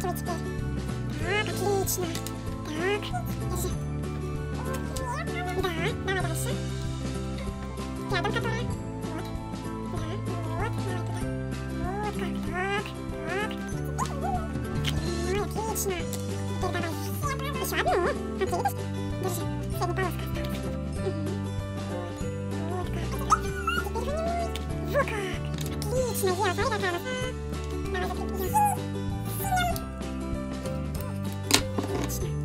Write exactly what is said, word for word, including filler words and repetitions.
Чувствуй теперь. Так, отлично. Так, держи. Да, давай дальше. Рядом которая. Вот. Да, вот, давай туда. Вот как, так, так. Ну, отлично. Теперь давай. Еще одну. А ты видишь? Держи. Средняя полоска осталась. Угу. Вот как. Теперь вынимай. Вот как. Отлично, Ева, смотри, какая она. Давай закрепи ее. Отлично.